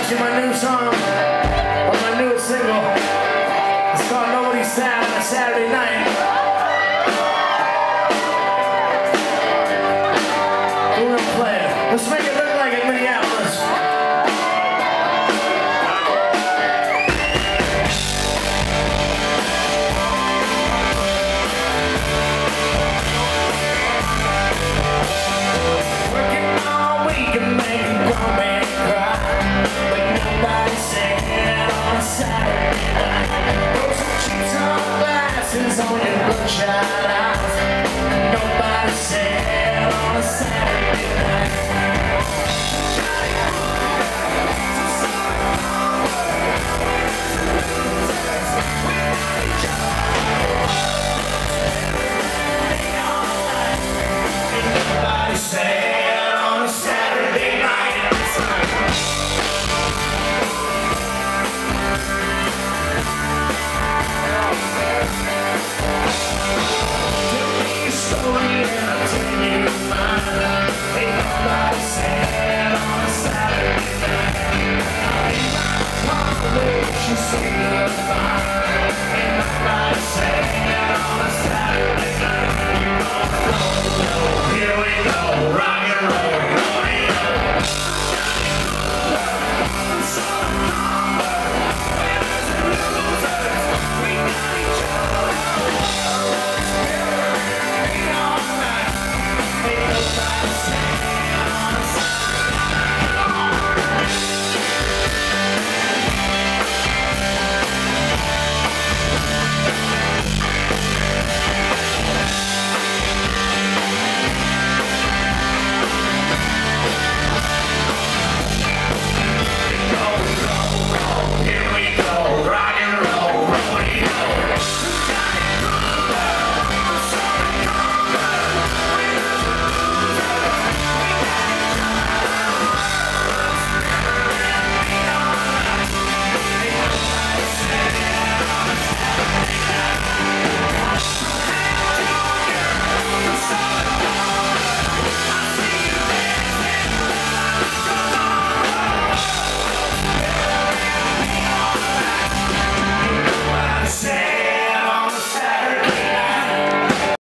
to my new song, or my newest single. It's called Nobody's Sad on a Saturday Night. We're gonna play it. Let's make it look like in Minneapolis. Working all week and making grown men cry, but nobody's sad on a Saturday night. Throw some cheap sunglasses on your bloodshot eyes. Nobody's sad on a Saturday night. Nobody's sad on a Saturday night. Tell me a story and I'll tell you mine. Ain't nobody sad on a Saturday night. Ain't my mama, she say goodbye. Ain't nobody sad on a Saturday night. Here we go, rock and roll, rodeo. Winners and losers, we got each other. Ain't all night, ain't nobody sad.